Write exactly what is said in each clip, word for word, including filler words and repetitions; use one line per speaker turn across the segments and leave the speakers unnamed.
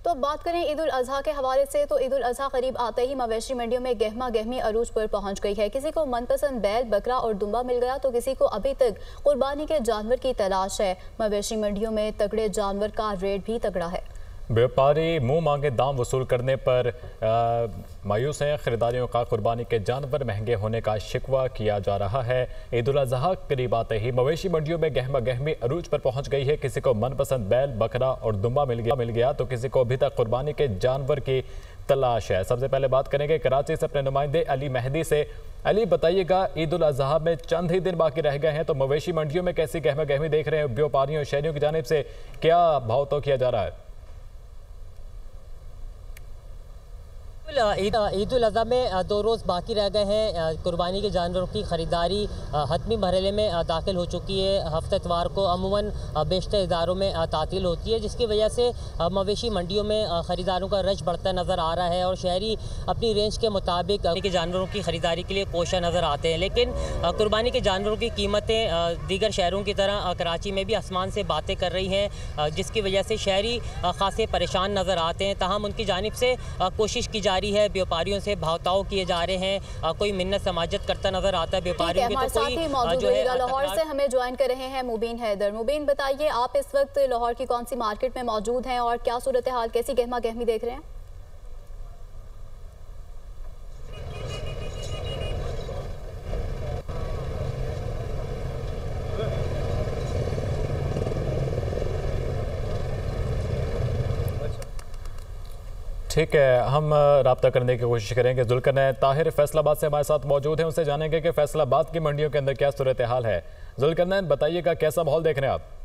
तो अब बात करें ईद उल अजहा के हवाले से, तो ईद उल अजहा करीब आते ही मवेशी मंडियों में गहमा गहमी अरूज पर पहुंच गई है। किसी को मनपसंद बैल, बकरा और दुम्बा मिल गया तो किसी को अभी तक कुर्बानी के जानवर की तलाश है। मवेशी मंडियों में तगड़े जानवर का रेट भी तगड़ा है।
व्यापारी मुंह मांगे दाम वसूल करने पर मायूस हैं। खरीदारियों का कुर्बानी के जानवर महंगे होने का शिकवा किया जा रहा है। ईद उल अजहा करीब आते ही मवेशी मंडियों में गहमा गहमी अरूज पर पहुंच गई है। किसी को मनपसंद बैल, बकरा और दुम्बा मिल गया मिल गया तो किसी को अभी तक कुर्बानी के जानवर की तलाश है। सबसे पहले बात करेंगे कराची से अपने नुमाइंदे अली मेहदी से। अली, बताइएगा, ईद उल अजहा में चंद ही दिन बाकी रह गए हैं, तो मवेशी मंडियों में कैसी गहमा गहमी देख रहे हैं? व्यापारियों और शहरियों की जानिब से क्या भाव तो किया जा रहा है?
ईद ईद उल अज़हा में दो रोज़ बाकी रह गए हैं। कुर्बानी के जानवरों की ख़रीदारी हतमी मरहले में दाखिल हो चुकी है। हफ्ते इतवार को अमूमन बेशतर इदारों में तातील होती है, जिसकी वजह से मवेशी मंडियों में ख़रीदारों का रश बढ़ता नज़र आ रहा है और शहरी अपनी रेंज के मुताबिक के जानवरों की ख़रीदारी के लिए कोशा नज़र आते हैं। लेकिन कुर्बानी के जानवरों की कीमतें दीगर शहरों की तरह कराची में भी आसमान से बातें कर रही हैं, जिसकी वजह से शहरी खासे परेशान नज़र आते हैं। ताहम उनकी जानिब से कोशिश की जा रही है, व्यापारियों से भावताव किए जा रहे हैं, कोई मिन्नत समाजत करता नजर आता है व्यापारियों की। तो कोई
जो है लाहौर से हमें ज्वाइन कर रहे हैं मुबीन हैदर। मुबीन, बताइए, आप इस वक्त लाहौर की कौन सी मार्केट में मौजूद हैं और क्या सूरत हाल, कैसी गहमा गहमी देख रहे हैं?
ठीक है, हम राब्ता करने की कोशिश करेंगे। जुल्करनैन ताहिर फैसलाबाद से हमारे साथ मौजूद हैं, उनसे जानेंगे कि फैसलाबाद की मंडियों के अंदर क्या सूरत हाल है। जुल्करनैन, बताइएगा, कैसा माहौल देख रहे हैं आप?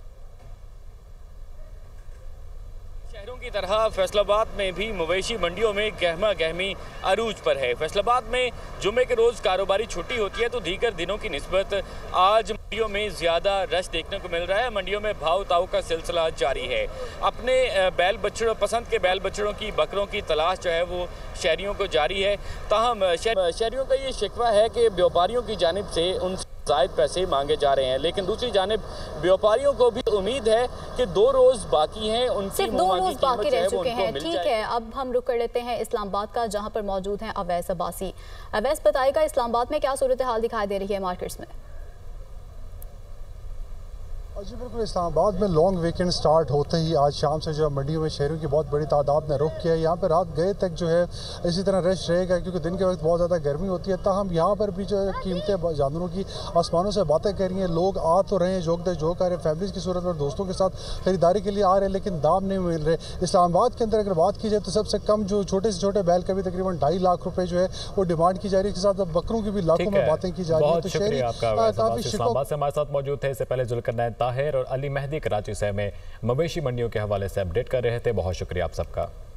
शहरों की तरह फैसलाबाद में भी मवेशी मंडियों में गहमा गहमी अरूज पर है। फैसलाबाद में जुमे के रोज़ कारोबारी छुट्टी होती है, तो दीगर दिनों की निस्बत आज मंडियों में ज़्यादा रश देखने को मिल रहा है। मंडियों में भाव ताव का सिलसिला जारी है। अपने बैल बछड़ों पसंद के बैल बछड़ों की, बकरों की तलाश जो है वो शहरियों को जारी है। ताहम शहरियों का ये शिकवा है कि व्यापारियों की जानिब से उन ज़ायद पैसे मांगे जा रहे हैं, लेकिन दूसरी जानिब व्यापारियों को भी उम्मीद है कि दो रोज़ बाकी हैं, उनकी
दो रोज़ बाकी रह चुके हैं। ठीक है, अब हम रुक कर लेते हैं इस्लामाबाद का, जहां पर मौजूद हैं अवैस अब्बासी। अवैस, बताएगा, इस्लामाबाद में क्या सूरत हाल दिखाई दे रही है मार्केट्स में?
जी बिल्कुल, इस्लामाबाद में लॉन्ग वीकेंड स्टार्ट होते ही आज शाम से जो है मंडियों में शहरों की बहुत बड़ी तादाद ने रुख किया है। यहाँ पर रात गए तक जो है इसी तरह रश रहेगा, क्योंकि दिन के वक्त बहुत ज़्यादा गर्मी होती है। ताहम यहाँ पर भी जो है कीमतें जानवरों की आसमानों से बातें कर रही हैं। लोग आ तो रहे हैं, जोक दे जोक आ रहे हैं, फैमिलीज़ की सूरत में दोस्तों के साथ खरीदारी के लिए आ रहे हैं, लेकिन दाम नहीं मिल रहे। इस्लामाबाद के अंदर अगर बात की जाए तो सबसे कम जो छोटे से छोटे बैल का भी तकरीबन ढाई लाख रुपये जो है वो डिमांड की जा रही है। इसके साथ बकरों की भी लाखों में बातें की जा रही है। तो शहरी
काफ़ी इस्लामाबाद से हमारे साथ मौजूद थे। इससे पहले जुल्करनैन ताहिर और अली मेहदी कराची से हमें मवेशी मंडियों के हवाले से अपडेट कर रहे थे। बहुत शुक्रिया आप सबका।